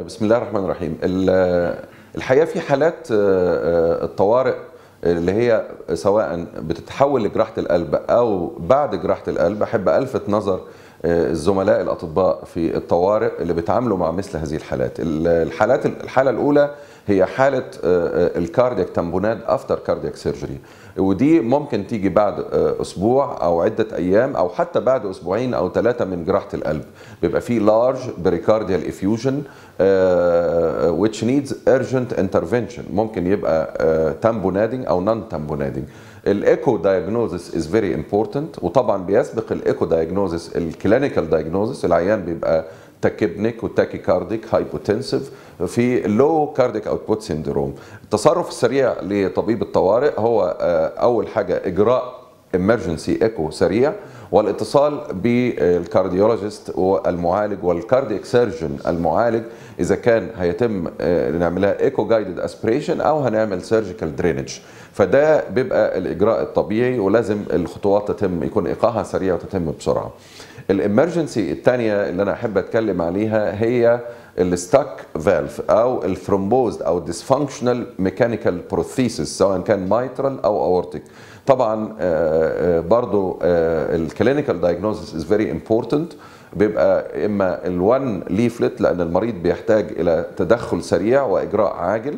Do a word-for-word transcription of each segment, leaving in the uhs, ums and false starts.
بسم الله الرحمن الرحيم. الحقيقة في حالات الطوارئ اللي هي سواء بتتحول لجراحة القلب أو بعد جراحة القلب، أحب ألفت نظر الزملاء الأطباء في الطوارئ اللي بيتعاملوا مع مثل هذه الحالات. الحالات الحالة الأولى هي حالة الكاردياك تامبونات افتر كاردياك سيرجري، ودي ممكن تيجي بعد اسبوع او عده ايام او حتى بعد اسبوعين او ثلاثه من جراحه القلب. بيبقى فيه large pericardial effusion uh, which needs urgent intervention. ممكن يبقى تامبونادنج او نون تامبونادنج. الايكو دايجنوزس از فيري امبورتنت، وطبعا بيسبق الايكو دايجنوزس الكلينيكال دايجنوزس. العيان بيبقى تاكيبنيك وتاكيكارديك هايبوتنسيف في اللو كارديك اوتبوت سيندروم. التصرف السريع لطبيب الطوارئ هو اول حاجه اجراء امرجنسي ايكو سريع، والاتصال بالكارديولوجيست والمعالج والكاردياك سيرجن المعالج اذا كان هيتم نعملها ايكو جايدد اسبريشن او هنعمل سيرجيكال درينج. فده بيبقى الاجراء الطبيعي، ولازم الخطوات تتم يكون ايقاعها سريع وتتم بسرعه. الامرجنسي الثانيه اللي انا احب اتكلم عليها هي الستاك فالف او الثرومبوز او ديسفانكشنال ميكانيكال بروثيسيس، سواء كان مايترال او اورتيك. طبعا برضو الكلينيكال دايجنوزس از فيري امبورتنت. بيبقى اما الوان ليفلت لان المريض بيحتاج الى تدخل سريع واجراء عاجل.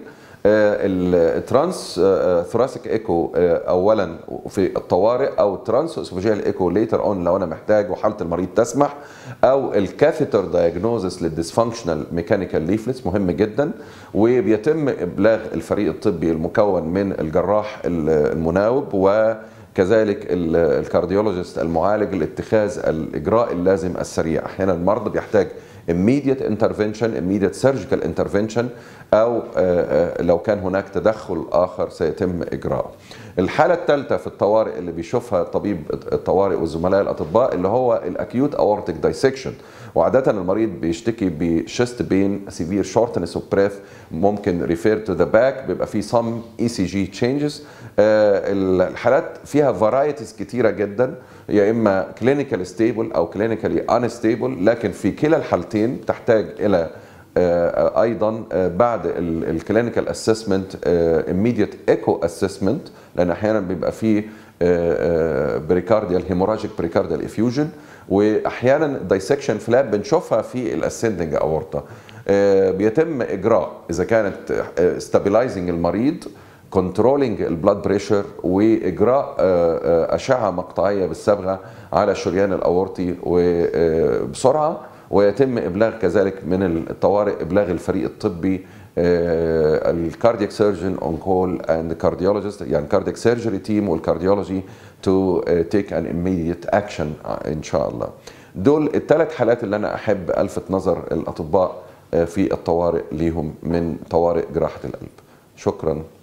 الترانس ثوراسيك ايكو اولا في الطوارئ، او الترانس اسوفيجيال ايكو ليتر اون لو انا محتاج وحاله المريض تسمح، او الكاثيتر دايجنوزس للديسفانكشنال ميكانيكال ليفلتس مهم جدا. وبيتم ابلاغ الفريق الطبي المكون من الجراح المناوب وكذلك الكارديولوجيست المعالج لاتخاذ الاجراء اللازم السريع. احيانا المرضى بيحتاج immediate intervention, immediate surgical intervention، أو لو كان هناك تدخل آخر سيتم إجراءه. الحالة الثالثة في الطوارئ اللي بيشوفها طبيب الطوارئ والزملاء الأطباء اللي هو الأكيوت أورتيك دايسكشن، وعادة المريض بيشتكي بشيست بين، سيفير شورتنس اوف بريث، ممكن ريفير تو ذا باك، بيبقى في سم اي سي جي تشينجز. الحالات فيها فرايتيز كتيرة جدا، يا اما كلينيكال ستيبل او كلينيكالي انستيبل، لكن في كلا الحالتين تحتاج الى ايضا بعد الكلينيكال اسسمنت immediate ايكو اسسمنت، لان احيانا بيبقى فيه بريكارديال هيموراجيك بريكارديال افيوجن، واحيانا دايسكشن فلاب بنشوفها في الاسندنج اورتا. بيتم اجراء اذا كانت ستابلايزنج المريض، كنترولينج البلاد بريشر، واجراء اشعه مقطعيه بالصبغه على الشريان الاورطي وبسرعه، ويتم ابلاغ كذلك من الطوارئ ابلاغ الفريق الطبي الكاردياك سيرجن اون كول اند كارديولوجيست، يعني كاردياك سيرجري تيم والكارديولوجي تو تيك ان immediate اكشن ان شاء الله. دول الثلاث حالات اللي انا احب الفت نظر الاطباء في الطوارئ ليهم من طوارئ جراحه القلب. شكرا.